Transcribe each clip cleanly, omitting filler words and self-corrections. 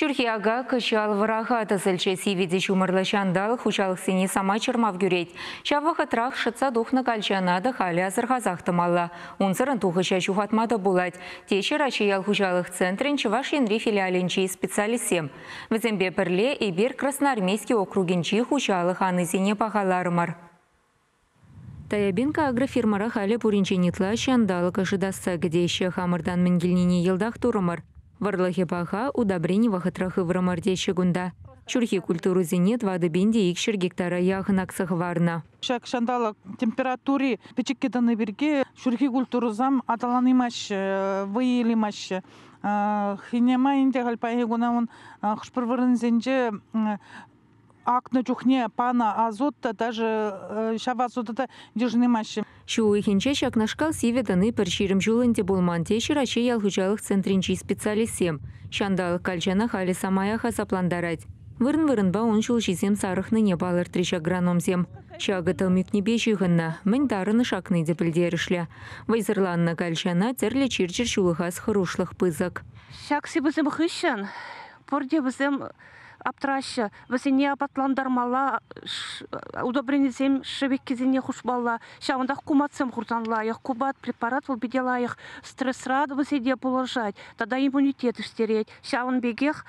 Шүрхияга кычал вараға тасылчы сивиде чумырлашандал хучалық сені сама чырмав гюрет. Шаваға трах шытса духны кальчанады хали азырғазақтымалла. Унсырын тухыша чухатмады булать. Теші рачиял хучалық центрин Чуваш енри филиалинчи специалисем. Візембе пірле ибер Красноармейский округинчи хучалық анызине пағаларымар. Таябинка агрофирмара хали пуринченитла шандалы кашыдасы гдеші хамырдан мінгілніне елдақ турымыр. Варлахи паха удобрение вахатрахы врамардеші гунда. Шурхи культуру зенет вады бенде икшір гектара яғынақсық варна. Шак шандалы температури печеккеданы берге шурхи культуру зам аталанымаш, выелимаш. Хинема инде галпайы гунавын хшпыр варынзенже акны чухне пана азотта даже шава азотта дежнымаш. Шу ихинче шакнашкал сиветаны перширим жулынте болман теші раче ялхучалық центринчи специалисем. Шандалы кальчана хали самая хасапландарать. Вырн-вырн ба он шулшисем сарыхны не балыр триш агрономсем. Шагытыл мюкнебе жиғынна, мін дарыны шакны депілдерішля. Вайзырланна кальчана терле чирчир шулыхас хорошлых пызык. Шакси бізім хыщан, порде бізім аптыраща, візіне апатландармала, удобренезем шевек кезіне хушбалла, шауындақ куматсем хуртанлайық, кубат препарат ол беделайық, стресс-рад візеде положать, тада иммунитет іштереть, шауын бегех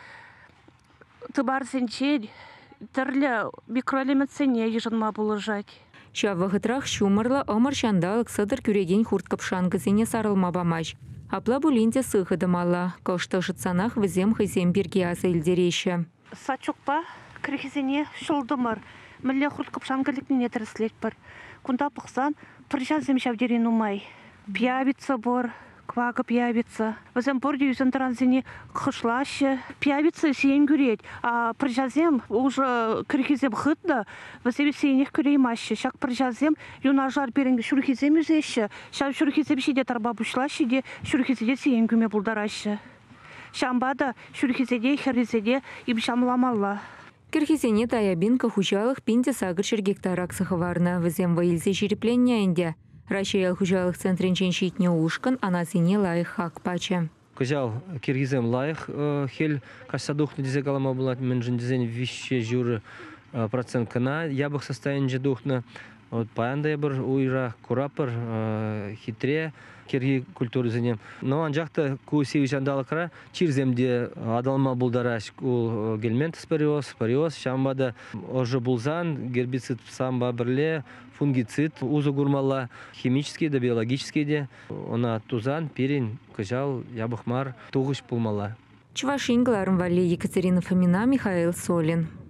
тыбар сенчель, тірлі микроэлементсене ежынма положать. Шавығытрах шумырлы омыр шандалық сыдыр күреген хурткапшан кізіне сарылма бамаш. Апла булинте сыхыдымалла, кошты жытсанах візем хызем берге азы илдереші. Сачукпа крехизене шылдымыр. Мілі хурткапшан кілікіне тіріслет бір. Кунда пықсан, прыжан земшавдерен умай. Пьявица бор, квага пьявица. Візем борде юзен транзене қышлашы. Пьявица сиен күрет. А прыжазем уже крехизем хытда, візем сиенех күреймашы. Шак прыжазем юнажар берінгі шүрхизем үзеші. Шак шүрхизем шеде тарба бұшлашы де шүрхизеде сиен күме бұлдарашы. Шамбада шүрхизеде херезеде ибшамламалла. Кирхизене таябинка хучалық пинте сагыр гектарак сахаварна. Візем ваилзе жерепленняйнде. Рашиял хучалық центринчен шитне ушкан, анасыне лайық хак пача. Кызял киргизем лайық хел кашсадухны дизе калама булат менжин дизен вище журы процент кана. Ябық состояние духны. Паянда ябыр уйра курапыр хитре кирги культуры зенем. Но анжақта ку севич андалықыра чирземде адалма булдараш ул гельмент спориоз, шамбада ожы булзан, гербицид самба бірле, фунгицид, узу гурмала, химический да биологический де, она тузан, перин, кыжал, ябықмар, туғыш булмала. Чувашингларым вали Екатерина Фомина, Михаил Солин.